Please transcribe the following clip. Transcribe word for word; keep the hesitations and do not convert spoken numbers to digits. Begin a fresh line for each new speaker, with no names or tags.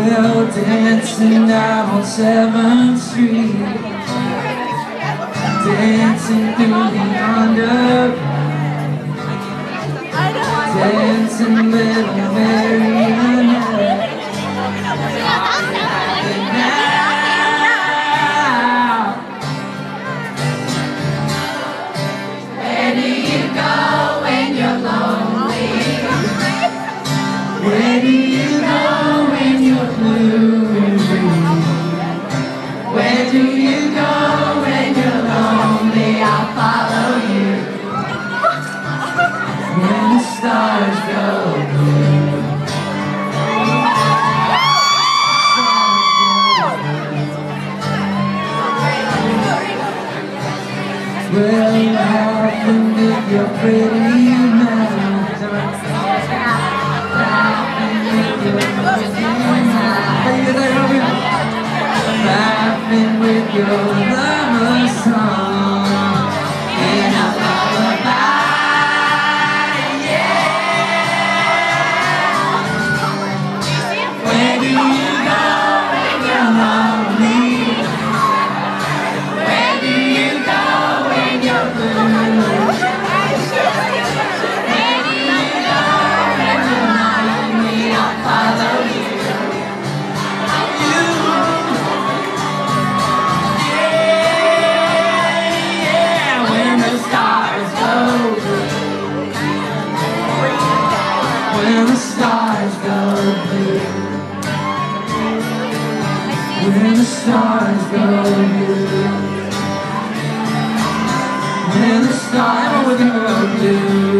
We're dancing down on seventh street, dancing through the underground, dancing little Mary and Eryn. And now, where do you go when you're lonely? Where do you go when you're blue? Where do you go when you're lonely? I'll follow you. When the stars go blue. Well, how often did your pretty mouth? Laughing with your lover song in a lullaby, yeah. Where do you go when you're lonely? Where do you go when you're blue? Where do you go when you're lonely? I'll follow you. When the stars go blue, when the stars go blue, when the stars go blue.